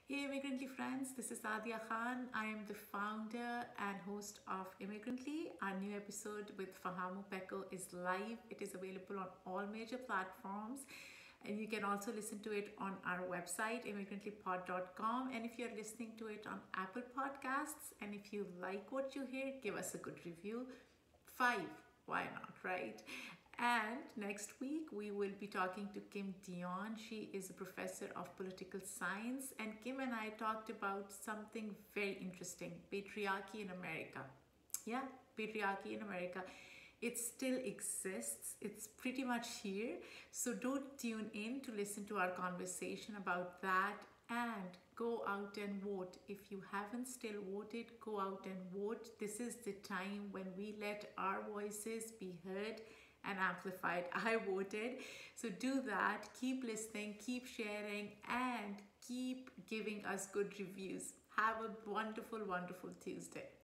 Hey Immigrantly friends, this is Sadia Khan. I am the founder and host of Immigrantly. Our new episode with Fahamu Pecou is live. It is available on all major platforms and you can also listen to it on our website immigrantlypod.com, and if you're listening to it on Apple Podcasts and if you like what you hear, give us a good review. 5, why not, right? And next week, we will be talking to Kim Dion. She is a professor of political science. And Kim and I talked about something very interesting, patriarchy in America. Yeah, patriarchy in America. It still exists. It's pretty much here. So do tune in to listen to our conversation about that and go out and vote. If you haven't still voted, go out and vote. This is the time when we let our voices be heard and amplified. I voted. So do that. Keep listening, keep sharing, and keep giving us good reviews. Have a wonderful, wonderful Tuesday.